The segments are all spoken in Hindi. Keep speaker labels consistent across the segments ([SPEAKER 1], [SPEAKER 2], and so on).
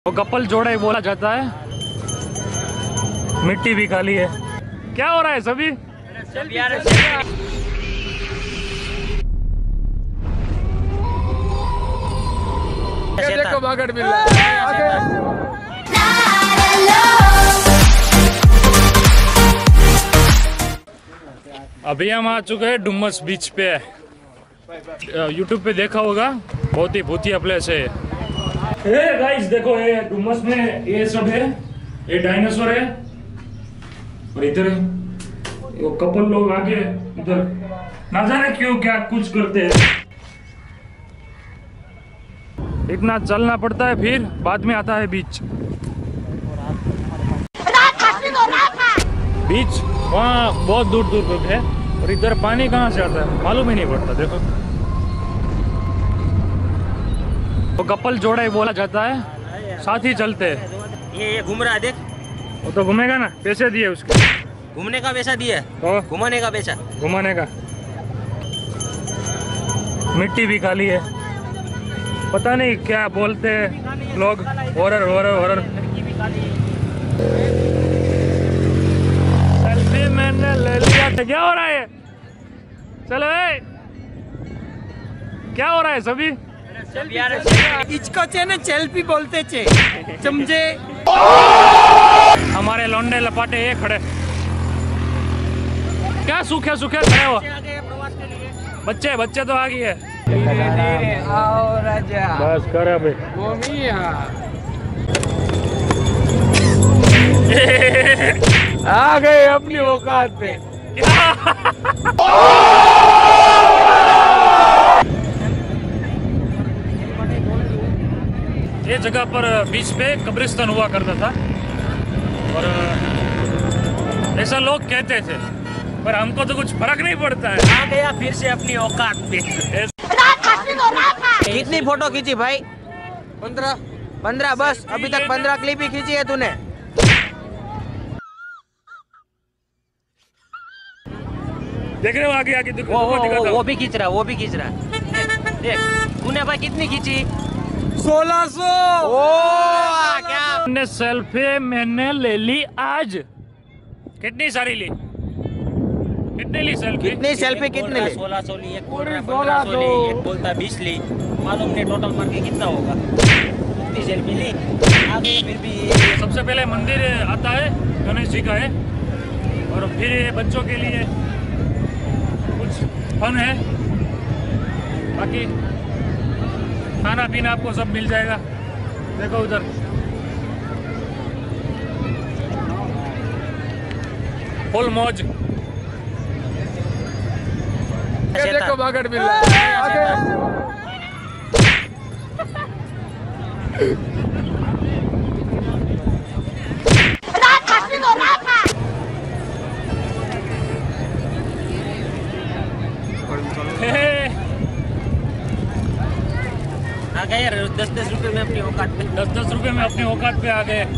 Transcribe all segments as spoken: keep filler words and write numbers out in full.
[SPEAKER 1] वो कपल जोड़ा ही बोला जाता है। मिट्टी भी खाली है। क्या हो रहा है सभी?
[SPEAKER 2] देखो बागड़ मिल रहा है।
[SPEAKER 1] अभी हम आ चुके हैं डुमस बीच पे। यूट्यूब पे देखा होगा, बहुत ही भूतिया प्लेस है। हे गाइस देखो, ये डुमस में ये सब है। ये डायनासोर है और इधर वो कपल लोग आगे इधर ना जाने क्यों क्या कुछ करते हैं। इतना चलना पड़ता है, फिर बाद में आता है बीच। बीच वहाँ बहुत दूर दूर तक है और इधर पानी कहाँ से आता है मालूम ही नहीं पड़ता। देखो वो कपल जोड़ा ही बोला जाता है, साथ ही चलते हैं।
[SPEAKER 3] ये ये घूम रहा है, देख।
[SPEAKER 1] वो तो घूमेगा ना, पैसे दिए उसके।
[SPEAKER 3] घूमने का पैसा दिया,
[SPEAKER 1] तो
[SPEAKER 3] घुमाने का पैसा।
[SPEAKER 1] घुमाने का। मिट्टी भी खाली है, पता नहीं क्या बोलते हैं लोग। Horror horror horror. सेल्फी मैंने ले लिया। क्या हो रहा है? चलो ए। क्या हो रहा है सभी?
[SPEAKER 2] इसको चे ना सेल्फी बोलते चे चमचे।
[SPEAKER 1] हमारे लौंडे लपाटे ये खड़े। क्या सूखे सूखे खड़े हो? बच्चे बच्चे तो आ गई है।
[SPEAKER 2] आओ राजा,
[SPEAKER 1] बस कर अभी।
[SPEAKER 2] आ गए अपनी औकात पे।
[SPEAKER 1] ये जगह पर बीच पे कब्रिस्तान हुआ करता था और ऐसा लोग कहते थे, पर हमको तो कुछ फर्क नहीं पड़ता है।
[SPEAKER 3] आ गया फिर से अपनी औकात पे। कितनी फोटो खींची भाई? पंद्रह पंद्रह बस। अभी तक पंद्रह क्लिप ही खींची है तूने।
[SPEAKER 1] देख रहे हो आगे आगे देखो।
[SPEAKER 3] वो, वो, वो, वो भी खींच रहा, वो भी खींच रहा। देख तूने भाई कितनी खींची?
[SPEAKER 2] सोलह सौ।
[SPEAKER 3] ओ क्या
[SPEAKER 1] मैंने सेल्फी मैंने ले ली आज। कितनी सारी ली? कितनी ली सेल्फी?
[SPEAKER 3] कितनी सेल्फी कितने ली? सोलह सौ ली, एक बोल रहा है पंद्रह सौ ली, एक बोलता बीस ली। मालूम नहीं टोटल मार के कितना होगा। कितनी सेल्फी ली? आगे फिर भी
[SPEAKER 1] सबसे पहले मंदिर आता है, गणेश जी का है, और फिर ये बच्चों के लिए कुछ फन है। बाकी खाना पीना आपको सब मिल जाएगा। देखो उधर फुल मौज।
[SPEAKER 2] देखो बागड़ मिल रहा है।
[SPEAKER 3] आ गए यार, दस दस रुपए में अपनी औकात पे।
[SPEAKER 1] दस दस रुपए में अपनी औकात पे आ गए।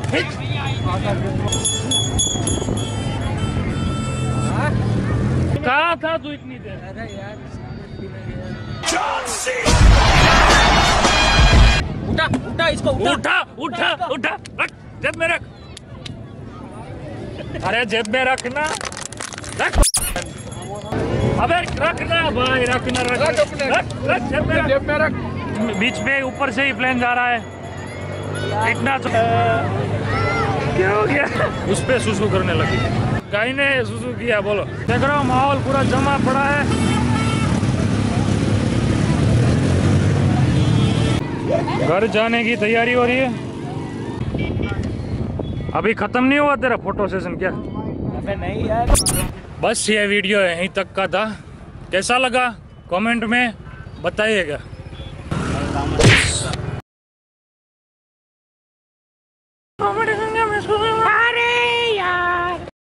[SPEAKER 1] कहाँ था तू इतनी देर?
[SPEAKER 2] अरे यार
[SPEAKER 3] उठा उठा इसको उठा
[SPEAKER 1] उठा उठा उठा। रख जेब में रख। अरे जेब में रखना। रख अबे रखना भाई, रखना रख
[SPEAKER 2] रख अपने।
[SPEAKER 1] रख रख जेब में रख।
[SPEAKER 2] जेब में रख।
[SPEAKER 1] बीच में ऊपर से ही प्लेन जा रहा है। इतना तो क्या हो गया? उस पे सुसु करने लगी। गाय ने सुसु किया। बोलो, देख रहा हूँ माहौल पूरा जमा पड़ा है। घर जाने की तैयारी हो रही है। अभी खत्म नहीं हुआ तेरा फोटो सेशन क्या?
[SPEAKER 3] अबे नहीं यार।
[SPEAKER 1] बस ये वीडियो यहीं तक का था। कैसा लगा कमेंट में बताइएगा।